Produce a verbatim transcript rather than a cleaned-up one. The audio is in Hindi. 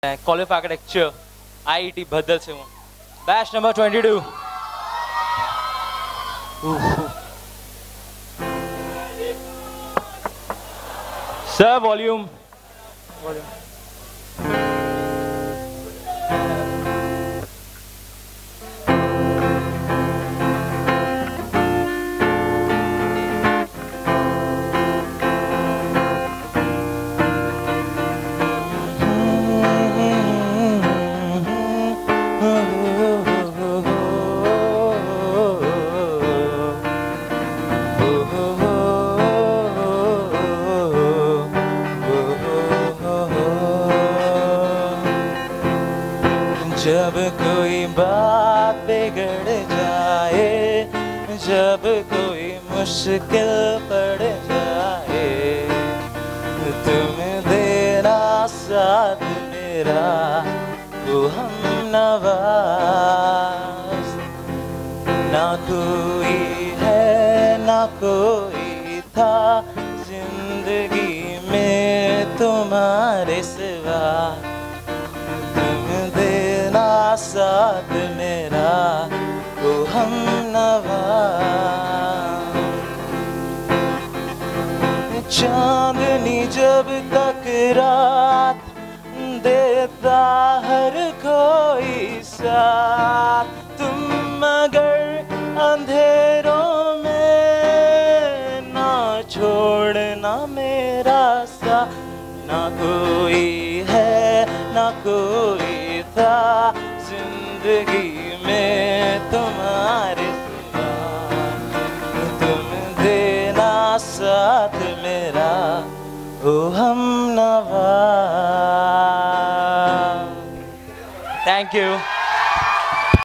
College of architecture IIT Bhaddal से हूँ, batch number twenty two. Sir volume volume जब कोई बात बिगड़ जाए, जब कोई मुश्किल पड़ जाए, तुम देना साथ मेरा वो हम नवाज। ना कोई है ना कोई था जिंदगी में तुम्हारे सिवा, साथ मेरा वो हम नवा। चांदनी जब तक रात देता हर कोई साथ, तुम मगर अंधेरों में ना छोड़ना मेरा साथ। ना कोई है ना कोई था जिंदगी में तुम्हारे सिवा, तुम देना साथ मेरा ओ हम नवा। Thank you.